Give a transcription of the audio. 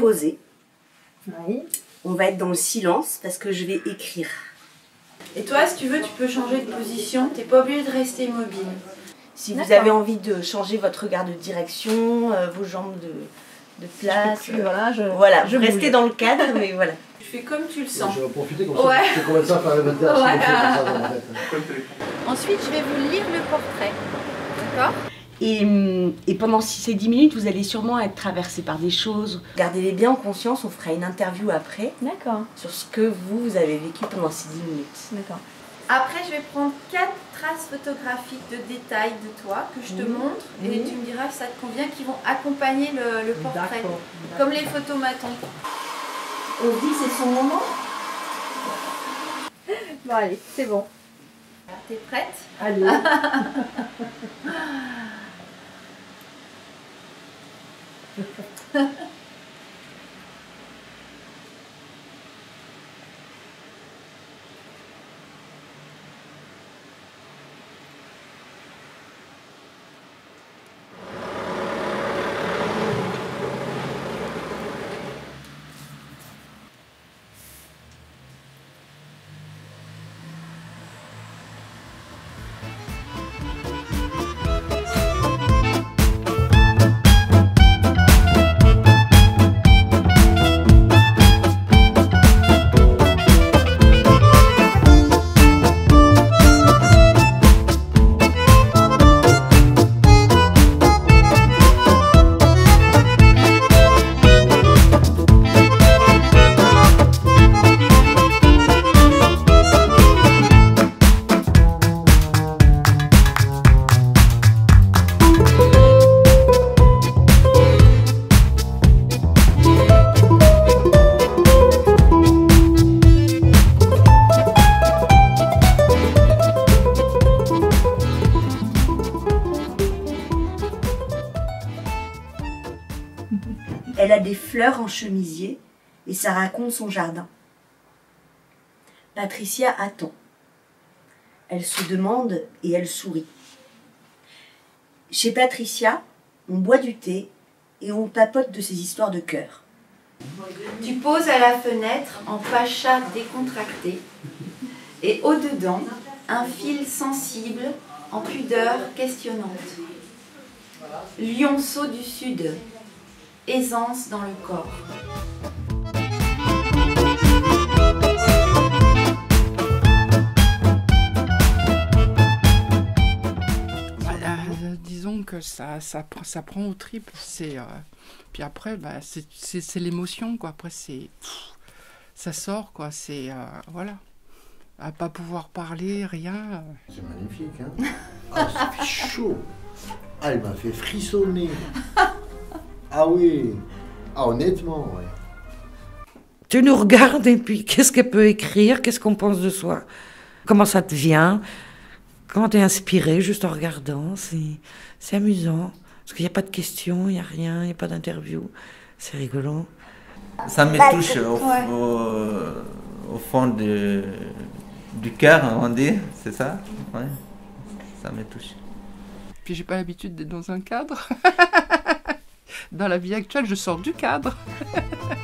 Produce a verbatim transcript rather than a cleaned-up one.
poser. Oui. On va être dans le silence parce que je vais écrire. Et toi, si tu veux, tu peux changer de position. T'es pas obligé de rester immobile. Si vous avez envie de changer votre regard de direction, euh, vos jambes de, de place, Je peux plus, voilà, je, voilà, je restez bouge. dans le cadre, mais voilà. Tu fais comme tu le sens. Je vais en profiter comme Ouais. ça. Je commence ça par le matin. Ouais. En fait. Ensuite, je vais vous lire le portrait. D'accord? Et, et pendant ces dix minutes, vous allez sûrement être traversé par des choses. Gardez-les bien en conscience, on fera une interview après D'accord. sur ce que vous, vous avez vécu pendant ces dix minutes. D'accord. Après, je vais prendre quatre traces photographiques de détails de toi que je te Oui. montre et Oui. tu me diras si ça te convient, qui vont accompagner le, le portrait. D'accord. Comme les photomatons. On se dit c'est son moment. Bon, allez, c'est bon. T'es prête? Allez. Elle a des fleurs en chemisier et ça raconte son jardin. Patricia attend. Elle se demande et elle sourit. Chez Patricia, on boit du thé et on papote de ses histoires de cœur. Tu poses à la fenêtre en pacha décontracté et au-dedans, un fil sensible en pudeur questionnante. Lionceau du Sud, aisance dans le corps. Voilà, euh, disons que ça, ça, prend- ça prend aux tripes. C'est, euh, puis après, bah, c'est, c'est, c'est l'émotion, quoi. Après, c'est, pff, ça sort, quoi. C'est, euh, voilà. À pas pouvoir parler, rien. euh. C'est magnifique, hein. Ah, ça fait chaud. Ah, elle m'a fait frissonner. Ah oui. Ah, honnêtement, ouais. Tu nous regardes et puis qu'est-ce qu'elle peut écrire? Qu'est-ce qu'on pense de soi? Comment ça te vient? Comment t'es inspiré juste en regardant? C'est, c'est amusant. Parce qu'il n'y a pas de questions, il n'y a rien, il n'y a pas d'interview. C'est rigolo. Ça me touche au, au, au fond de, du cœur, on dit, c'est ça? Ouais. Ça me touche. Puis j'ai pas l'habitude d'être dans un cadre. Dans la vie actuelle, je sors du cadre.